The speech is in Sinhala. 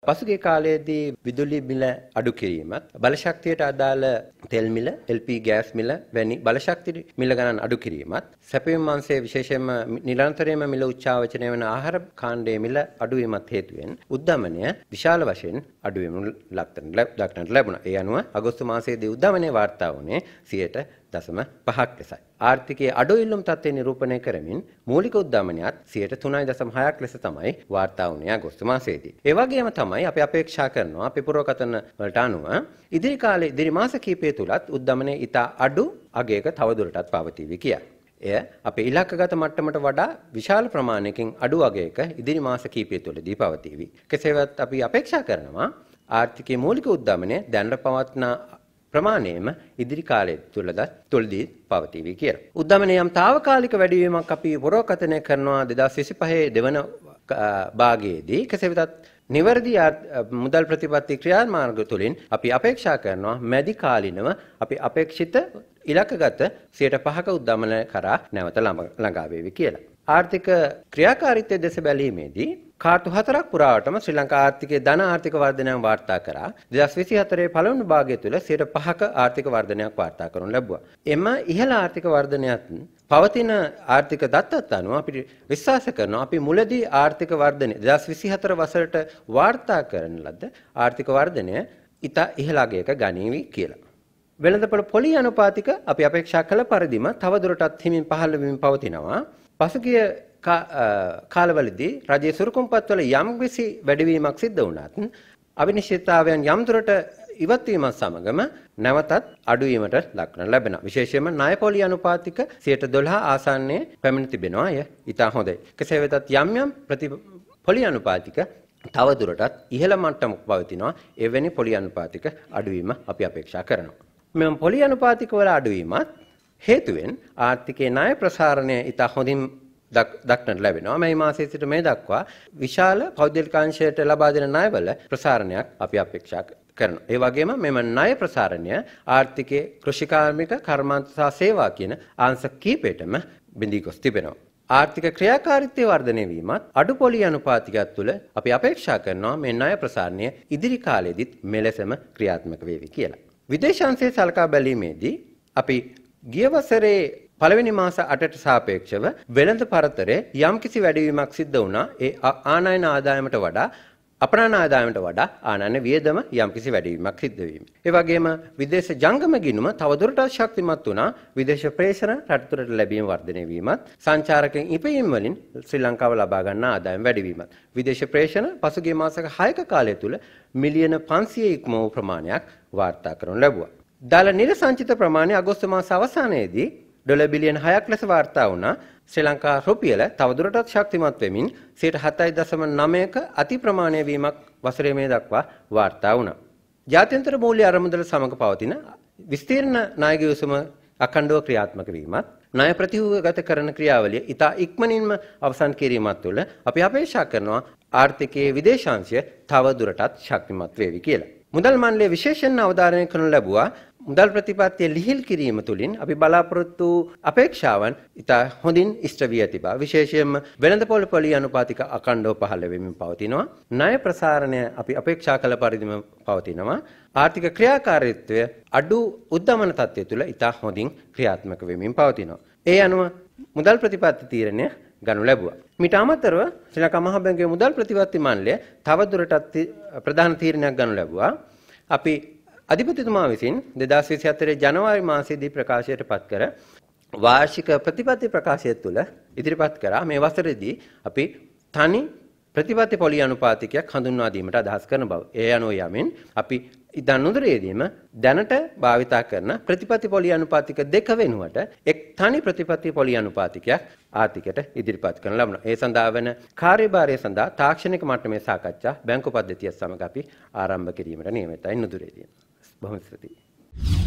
පසුගිය කාලයේදී විදුලි මිල අඩු කිරීමත්, බලශක්තියට අදාළ තෙල් මිල, LP ගෑස් මිල වැනි බලශක්ති මිල ගණන් අඩු කිරීමත්, සැපයුම් අංශයේ විශේෂයෙන්ම නිරන්තරයෙන්ම මිල උච්චාවචනය වන ආහාර කාණ්ඩයේ මිල අඩුවීමත් හේතුවෙන් උද්දමනය විශාල වශයෙන් අඩුවීම දක්නට ලැබුණා. ඒ අනුව අගෝස්තු මාසයේදී උද්දමනය වාර්තා වුණේ 0.5ක් ලෙසයි. ආර්ථිකයේ අඩු ඉල්ලුම් තත්ත්වය නිරූපණය කරමින් මූලික උද්දමනයත් 3.6ක් ලෙස තමයි වාර්තා වුණේ අගෝස්තු මාසයේදී. ඒ වගේම තමයි අපි අපේක්ෂා කරනවා අපි පුරවකතන වලට අනුව ඉදිරි මාස කිහිපය තුලත් උද්දමනය ඉතා අඩු අගයක තවදුරටත් පවතීවි කියලා. එය අපේ ඉලක්කගත මට්ටමට වඩා විශාල ප්‍රමාණයකින් අඩු අගයක ඉදිරි මාස කිහිපය තුලදී පවතීවි. කෙසේවත් අපි අපේක්ෂා කරනවා ආර්ථිකයේ මූලික උද්දමනය දැනට පවත්න ප්‍රමාණයම ඉදිරි කාලය තුලදී පවතීවි කියලා. උද්දමනයේ යම් తాවකාලික වැඩිවීමක් අපි පුරවකතනය කරනවා 2025 දෙවන භාගයේදී. කෙසේ වෙතත් නිවැරදි මුදල් ප්‍රතිපත්ති ක්‍රියාමාර්ග තුළින් අපි අපේක්ෂා කරනවා මැදි කාලිනව අපි අපේක්ෂිත ඉලක්කගත 5% උද්දමනය කරා නැවත ළඟා වේවි කියලා. ආර්ථික ක්‍රියාකාරීත්වයේ දෙස බැලීමේදී කාර්තු 4ක් පුරාවටම ශ්‍රී ලංකා ආර්ථිකයේ ධන ආර්ථික වර්ධනයක් වාර්තා කරා 2024 පළවෙනි භාගය තුල 5% ආර්ථික වර්ධනයක් වාර්තා කරනු ලැබුවා. එම ඉහළ ආර්ථික වර්ධනයත් පවතින ආර්ථික දත්තත් අනුව අපි විශ්වාස කරනවා අපි මුලදී ආර්ථික වර්ධනය 2024 වසරට වාර්තා කරන ලද ආර්ථික වර්ධනය ඉතා ඉහළ අගයක ගනීවි කියලා. වෙළඳපොළ පොලි අනුපාතික අපි අපේක්ෂා කළ පරිදිම තවදුරටත් හිමින් පහළ වෙමින් පවතිනවා. පසුගිය කාලවලදී රජයේ සුරුකුම්පත්වල යම්කිසි වැඩිවීමක් සිද්ධ වුණත් අවිනිශ්චිතතාවයන් යම් දුරට ඉවත් වීමත් සමගම නැවතත් අඩුවීමට ලක්වන ලැබෙනවා. විශේෂයෙන්ම ණය පොලි අනුපාතික 12% ආසන්නයේ පැමිණ තිබෙනවා. එය ඉතා හොඳයි. කෙසේ වෙතත් යම් පොලි අනුපාතික තව දුරටත් ඉහළ මට්ටමක පවතිනවා. එවැනි පොලි අනුපාතික අඩුවීම අපි අපේක්ෂා කරනවා. මෙම පොලි අනුපාතික වල අඩුවීමත් හේතුවෙන් ආර්ථිකයේ ණය ප්‍රසාරණය ඉතා හොඳින් දක්නට ලැබෙනවා. මේ මාසයේ සිට මේ දක්වා විශාල පෞද්ගලිකාංශයට ලබා දෙන ණයවල ප්‍රසාරණයක් අපි අපේක්ෂා කරනවා. ඒ වගේම මෙම ණය ප්‍රසාරණය ආර්ථිකයේ කෘෂිකාර්මික කර්මාන්ත සහ සේවා කියන අංශ කීපයටම බිඳී ගොස් තිබෙනවා. ආර්ථික ක්‍රියාකාරීත්වය වර්ධනය වීමත් අඩු පොලි අනුපාතිකයක් තුළ අපි අපේක්ෂා කරනවා මේ ණය ප්‍රසාරණය ඉදිරි කාලයේදීත් මෙලෙසම ක්‍රියාත්මක වේවි කියලා. විදේශාංශයේ සලකා බැලීමේදී අපි ගිය වසරේ පළවෙනි මාස 8ට සාපේක්ෂව වෙළඳ පරතරයේ යම්කිසි වැඩිවීමක් සිද්ධ වුණා. ඒ ආනයන ආදායමට වඩා අපනයන ආදායමට වඩා ආනයන වියදම යම්කිසි වැඩිවීමක් සිද්ධ වීම. ඒ වගේම විදේශ ජංගම ගිණුම තවදුරටත් ශක්තිමත් වුණා. විදේශ ප්‍රේෂණ රටතුරට ලැබීම වර්ධනය වීමත්, සංචාරකයන් ඉපයීම් වලින් ශ්‍රී ලංකාව ලබා ගන්නා ආදායම වැඩි වීමත්. විදේශ ප්‍රේෂණ පසුගිය මාසක 6ක කාලය තුල මිලියන 500 ඉක්ම වූ ප්‍රමාණයක් වාර්තා කරනු ලැබුවා. දාල නිර සංචිත ප්‍රමාණය අගෝස්තු මාස අවසානයේදී ඩොලර් බිලියන 6ක් ලෙස වාර්තා වුණා. ශ්‍රී ලංකා රුපියල තවදුරටත් ශක්තිමත් වෙමින් 7.9ක අති ප්‍රමාණය වීමක් වසරේ මේ දක්වා වාර්තා වුණා. ජාත්‍යන්තර මූල්‍ය අරමුදල සමග පවතින විස්තීර්ණ ණය ගිවිසුම අඛණ්ඩව ක්‍රියාත්මක වීමත්, ණය ප්‍රතිව්‍යුහගත කරන ක්‍රියාවලිය ඉතා ඉක්මනින්ම අවසන් කිරීමත් තුළ අපි අපේක්ෂා කරනවා ආර්ථිකයේ විදේශාංශය තවදුරටත් ශක්තිමත් වේවි කියලා. මුදල් මණ්ඩලය විශේෂයෙන් අවධාරණය කරනු ලැබුවා මුදල් ප්‍රතිපත්තිය ලිහිල් කිරීම තුළින් අපි බලාපොරොත්තු අපේක්ෂාවන් ඉතා හොඳින් ඉෂ්ට වී ඇති බව. විශේෂයෙන්ම වෙළඳපොළ පොලි අනුපාතික අඛණ්ඩව පහළ වෙමින් පවතිනවා. ණය ප්‍රසාරණය අපි අපේක්ෂා කළ පරිදිම පවතිනවා. ආර්ථික ක්‍රියාකාරීත්වය අඩු උද්දමන තත්ත්වය තුළ ඉතා හොඳින් ක්‍රියාත්මක වෙමින් පවතිනවා. ඒ අනුව මුදල් ප්‍රතිපත්ති තීරණය ගනු ලැබුවා. මීට අමතරව ශ්‍රී ලංකා මහ බැංකුවේ මුදල් ප්‍රතිපත්ති මණ්ඩලය තවදුරටත් ප්‍රධාන තීරණයක් ගනු ලැබුවා. අපි අධිපතිතුමා විසින් 2024 ජනවාරි මාසයේදී ප්‍රකාශයට පත් කර වාර්ෂික ප්‍රතිපත්ති ප්‍රකාශය තුළ ඉදිරිපත් කරා මේ වසරේදී අපි තනි ප්‍රතිපත්ති පොලි අනුපාතිකයක් හඳුන්වා දීමට අදහස් කරන බව. ඒ අනුව යමින් අපි ඉදන් නුදුරේදීම දැනට භාවිතා කරන ප්‍රතිපත්ති පොලි අනුපාතික දෙක වෙනුවට එක් තනි ප්‍රතිපත්ති පොලි අනුපාතිකයක් ආර්ථිකයට ඉදිරිපත් කරන ලබනවා. ඒ සඳහා වන කාර්යභාරය සඳහා තාක්ෂණික මට්ටමේ සාකච්ඡා බැංකු පද්ධතිය සමග අපි ආරම්භ කිරීමට නියමිතයි නුදුරේදී. බොහොම ස්තුතියි.